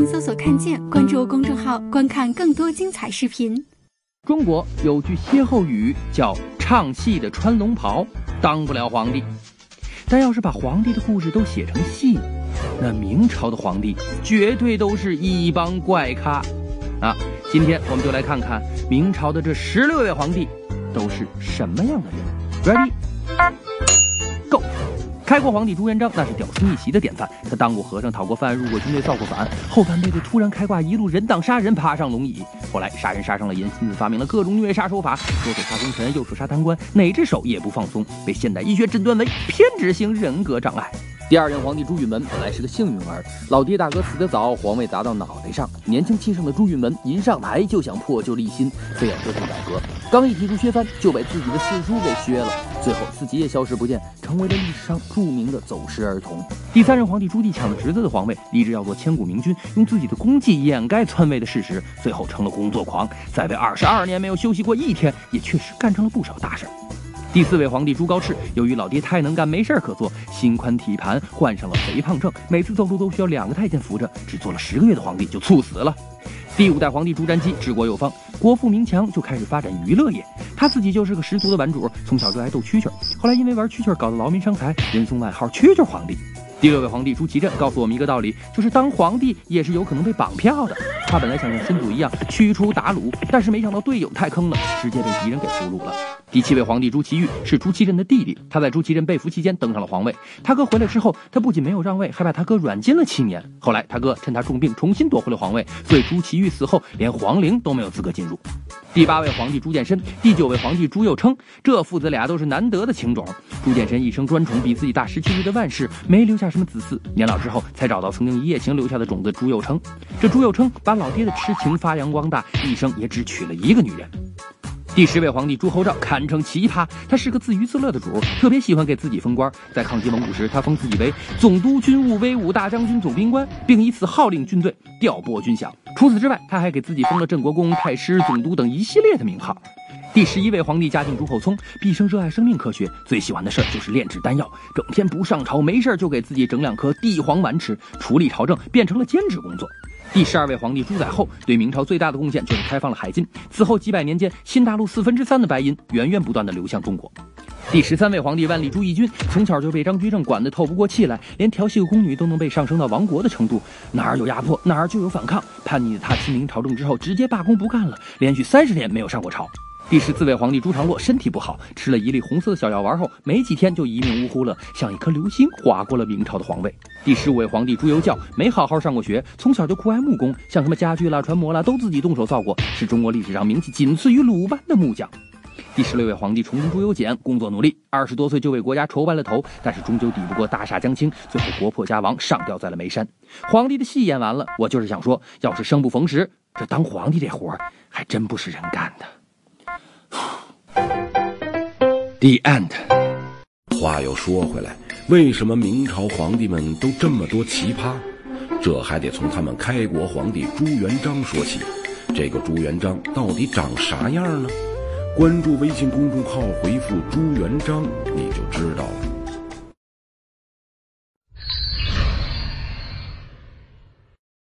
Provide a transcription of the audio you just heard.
信搜索“看见”，关注公众号，观看更多精彩视频。 中国有句歇后语叫“唱戏的穿龙袍，当不了皇帝”。但要是把皇帝的故事都写成戏，那明朝的皇帝绝对都是一帮怪咖啊！今天我们就来看看明朝的这16位皇帝都是什么样的人。Ready? Go！ 开国皇帝朱元璋那是屌丝逆袭的典范，他当过和尚，讨过饭，入过军队，造过反，后半辈子突然开挂，一路人挡杀人，爬上龙椅。后来杀人杀上了瘾，亲自发明了各种虐杀手法，左手杀功臣，右手杀贪官，哪只手也不放松，被现代医学诊断为偏执型人格障碍。第二任皇帝朱允炆本来是个幸运儿，老爹大哥死得早，皇位砸到脑袋上，年轻气盛的朱允炆一上台就想破旧立新，非要折腾改革，刚一提出削藩，就被自己的四叔给削了，最后自己也消失不见，成为了历史上著名的走失儿童。第三任皇帝朱棣抢了侄子的皇位，立志要做千古明君，用自己的功绩掩盖篡位的事实，最后成了工作狂，在位22年没有休息过一天，也确实干成了不少大事。第四位皇帝朱高炽，由于老爹太能干，没事可做，心宽体盘，患上了肥胖症，每次走路都需要2个太监扶着，只做了10个月的皇帝就猝死了。第5代皇帝朱瞻基治国有方，国富民强，就开始发展娱乐业。他自己就是个十足的玩主，从小就爱斗蛐蛐，后来因为玩蛐蛐搞得劳民伤财，人送外号蛐蛐皇帝。第6位皇帝朱祁镇告诉我们一个道理，就是当皇帝也是有可能被绑票的。他本来想像新祖一样驱除鞑虏，但是没想到队友太坑了，直接被敌人给俘虏了。第7位皇帝朱祁钰是朱祁镇的弟弟，他在朱祁镇被俘期间登上了皇位。他哥回来之后，他不仅没有让位，还把他哥软禁了7年。后来他哥趁他重病重新夺回了皇位，所以朱祁钰死后连皇陵都没有资格进入。第8位皇帝朱见深，第9位皇帝朱佑樘，这父子俩都是难得的情种。朱见深一生专宠比自己大17岁的万氏，没留下什么子嗣，年老之后才找到曾经一夜情留下的种子朱佑樘。这朱佑樘把老爹的痴情发扬光大，一生也只娶了1个女人。第10位皇帝朱厚照堪称奇葩，他是个自娱自乐的主，特别喜欢给自己封官。在抗击蒙古时，他封自己为总督军务、威武大将军、总兵官，并以此号令军队，调拨军饷。除此之外，他还给自己封了镇国公、太师、总督等一系列的名号。第11位皇帝嘉靖朱厚熜，毕生热爱生命科学，最喜欢的事儿就是炼制丹药，整天不上朝，没事就给自己整2颗地黄丸吃，处理朝政变成了兼职工作。第12位皇帝朱载垕对明朝最大的贡献就是开放了海禁，此后几百年间，新大陆3/4的白银源源不断的流向中国。第13位皇帝万历朱翊钧，从小就被张居正管得透不过气来，连调戏个宫女都能被上升到亡国的程度，哪儿有压迫哪儿就有反抗，叛逆的他亲临朝政之后直接罢工不干了，连续30年没有上过朝。第14位皇帝朱常洛身体不好，吃了一粒红色的小药丸后，没几天就一命呜呼了，像一颗流星划过了明朝的皇位。第15位皇帝朱由校没好好上过学，从小就酷爱木工，像什么家具啦、船模啦都自己动手造过，是中国历史上名气仅次于鲁班的木匠。第16位皇帝崇祯朱由检工作努力，20多岁就为国家筹完了头，但是终究抵不过大厦将倾，最后国破家亡，上吊在了眉山。皇帝的戏演完了，我就是想说，要是生不逢时，这当皇帝这活还真不是人干的。The end。 话又说回来，为什么明朝皇帝们都这么多奇葩？这还得从他们开国皇帝朱元璋说起。这个朱元璋到底长啥样呢？关注微信公众号，回复朱元璋，你就知道了。